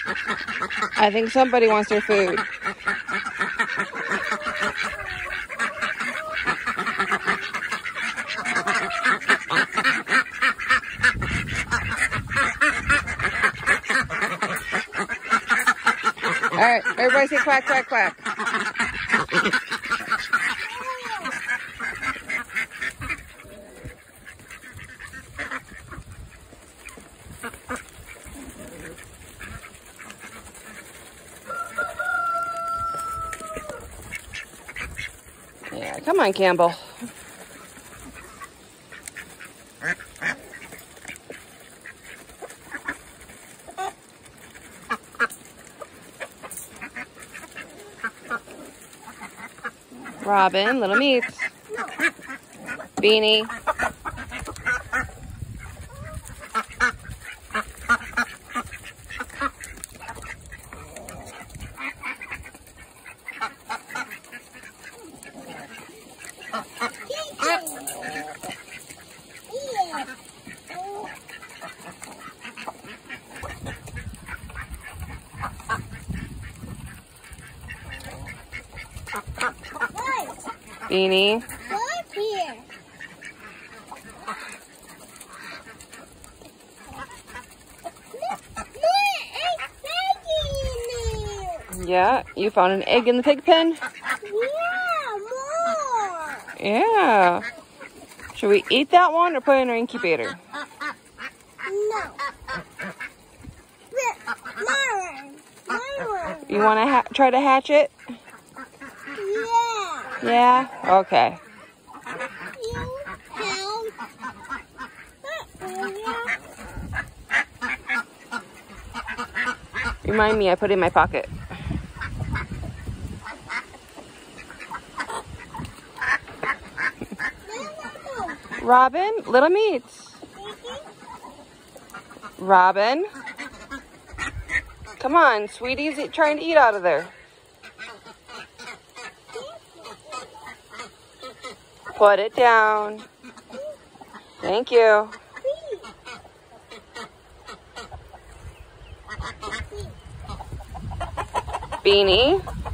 I think somebody wants their food. All right, everybody say quack, quack, quack. Yeah, come on, Campbell. Robin, Little Meats. Beanie. Beanie. What's here? Yeah, you found an egg in the pig pen? Yeah, more. Yeah. Should we eat that one or put it in our incubator? No. Mine. You want to try to hatch it? Yeah. Yeah? Okay. You Remind me, I put it in my pocket. Robin, Little Meats. Robin. Come on, sweetie's trying to eat out of there. Put it down. Thank you. Beanie.